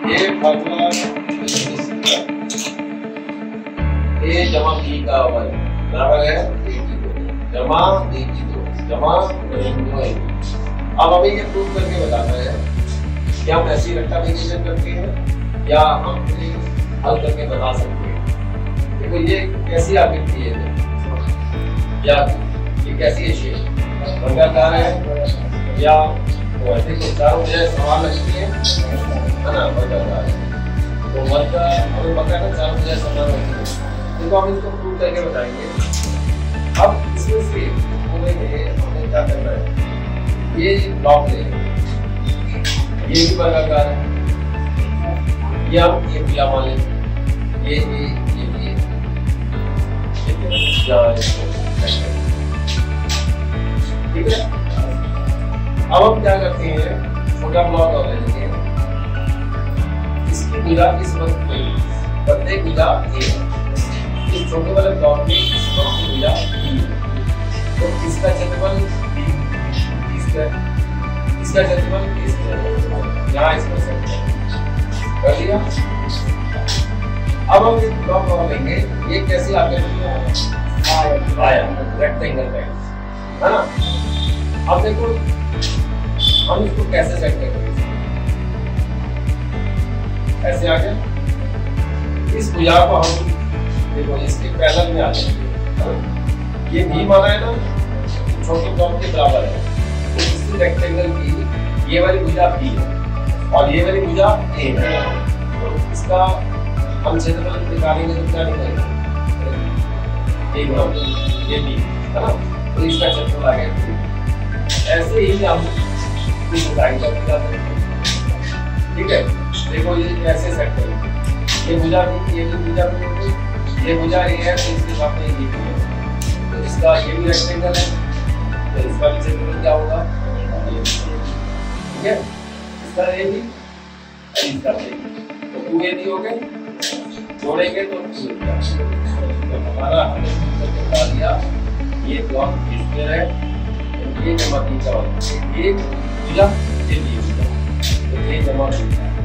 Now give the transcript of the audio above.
ये फार्मूला ए जमा बी का वाई बराबर है ए की 2 जमा बी की 2 जमा ए। अब हमें ये प्रूव करके बताना है कि हम ऐसी रेक्टिफिकेशन करते हैं या हम हल करके बता सकते हैं। देखो ये कैसी आकृति है या ये कैसी है शेप, वर्गाकार है या वो ऐसे के चारों जैसे समान लगती है ना, वर्गाकार है तो वर्ग हमें पता है ना चारों जैसे समान लगती है। देखो हम इसको प्रूव करके बताएंगे। अब इसमें से हमें क्या करना है, ये ब्लॉक ले ये भी वर्गाकार है या ये भुजा मान लें ये भी ठीक है। अब हम क्या करते हैं, छोटा ब्लॉक और ले लेते हैं, इसकी भुजा इस वक्त में प्रत्येक भुजा ए है, इस छोटे वाले ब्लॉक में इस वक्त की भुजा बी है, तो इसका क्षेत्रफल इसका क्षेत्रफल यहाँ इसमें सेट कर दिया। अब हम एक ब्लॉक और लेंगे, ये कैसे आकृति है आया रेक्टेंगल टाइप है ना। अब देखो हम इसको कैसे सेट करेंगे, ऐसे आगे इस भुजा को हम देखो इसके पैरेलल में आ जाएंगे, ये भी माना है ना छोटे ब्लॉक के बराबर है, तो इस रेक्टेंगल की ये वाली भुजा बी है और ये वाली भुजा ए है, तो इसका हम क्षेत्रफल निकालेंगे तो क्या निकालेंगे ये बी है ना, तो इसका क्षेत्रफल आ गया। ऐसे ही हम इस लाइन का निकाल सकते हैं, ठीक है। देखो ये कैसे सेट करेंगे, ये भुजा बी, ये भी भुजा बी, ये भुजा ए है तो इसके साथ में ये भी है, तो इसका ये भी रेक्टेंगल है तो इसका भी क्षेत्रफल क्या होगा, ठीक है। इसका ए भी इसका ए भी, तो 2ab हो गए, जोड़ेंगे तो 2ab। तो हमारा हमने करके बता दिया ये ब्लॉक स्क्वायर है, तो ये जमा बी का एक भुजा ये बी भुजा, तो ये जमा बी